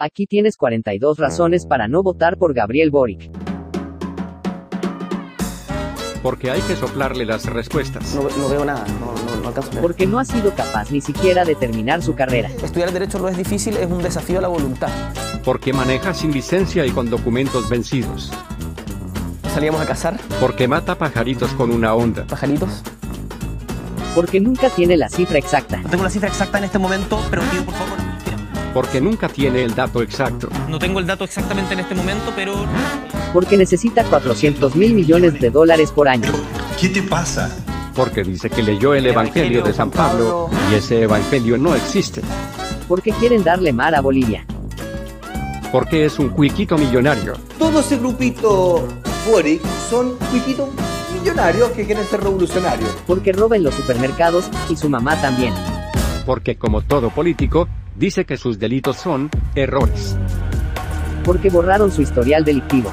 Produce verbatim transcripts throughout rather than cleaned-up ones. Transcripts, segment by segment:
Aquí tienes cuarenta y dos razones para no votar por Gabriel Boric. Porque hay que soplarle las respuestas. No, no veo nada, no, no, no alcanzo a ver. Porque no ha sido capaz ni siquiera de terminar su carrera. Estudiar el derecho no es difícil, es un desafío a la voluntad. Porque maneja sin licencia y con documentos vencidos. Salíamos a cazar. Porque mata pajaritos con una onda. Pajaritos. Porque nunca tiene la cifra exacta. No tengo la cifra exacta en este momento, pero pido por favor. Porque nunca tiene el dato exacto. No tengo el dato exactamente en este momento, pero... Porque necesita cuatrocientos mil millones de dólares por año. ¿Qué te pasa? Porque dice que leyó el Evangelio de San Pablo y ese Evangelio no existe. Porque quieren darle mar a Bolivia. Porque es un cuiquito millonario. Todo ese grupito Boric son cuiquitos millonarios que quieren ser revolucionarios. Porque roba en los supermercados y su mamá también. Porque como todo político, dice que sus delitos son errores. Porque borraron su historial delictivo.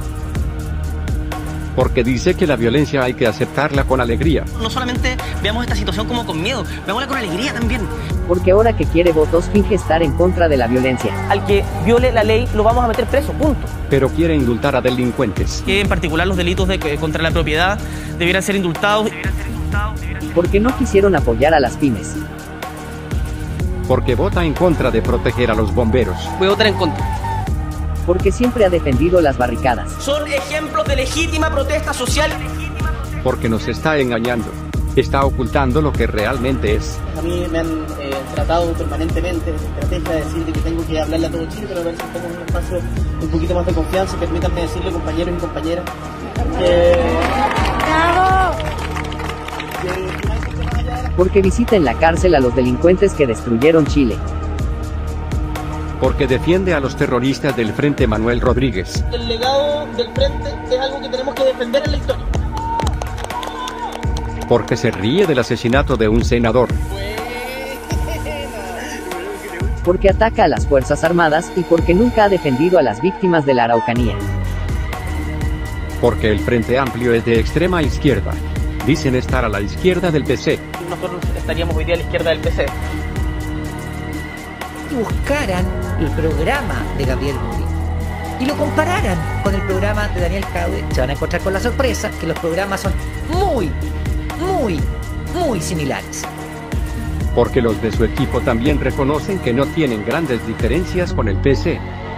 Porque dice que la violencia hay que aceptarla con alegría. No solamente veamos esta situación como con miedo, veámosla con alegría también. Porque ahora que quiere votos finge estar en contra de la violencia. Al que viole la ley lo vamos a meter preso, punto. Pero quiere indultar a delincuentes. Que en particular los delitos de, contra la propiedad debieran ser indultados. Porque no quisieron apoyar a las pymes. Porque vota en contra de proteger a los bomberos. Voy a votar en contra. Porque siempre ha defendido las barricadas. Son ejemplos de legítima protesta social. Porque nos está engañando. Está ocultando lo que realmente es. A mí me han eh, tratado permanentemente de estrategia de decir que tengo que hablarle a todo Chile, pero a ver si estamos en un espacio un poquito más de confianza. Permítanme decirle, compañeros y compañeras, que... ¡Bravo! Porque visita en la cárcel a los delincuentes que destruyeron Chile. Porque defiende a los terroristas del Frente Manuel Rodríguez. El legado del Frente es algo que tenemos que defender en la historia. Porque se ríe del asesinato de un senador. Porque ataca a las Fuerzas Armadas y porque nunca ha defendido a las víctimas de la Araucanía. Porque el Frente Amplio es de extrema izquierda. Dicen estar a la izquierda del P C. Nosotros estaríamos hoy día a la izquierda del P C. Y buscaran el programa de Gabriel Boric y lo compararan con el programa de Daniel Jadwe, se van a encontrar con la sorpresa que los programas son muy, muy, muy similares. Porque los de su equipo también reconocen que no tienen grandes diferencias con el P C.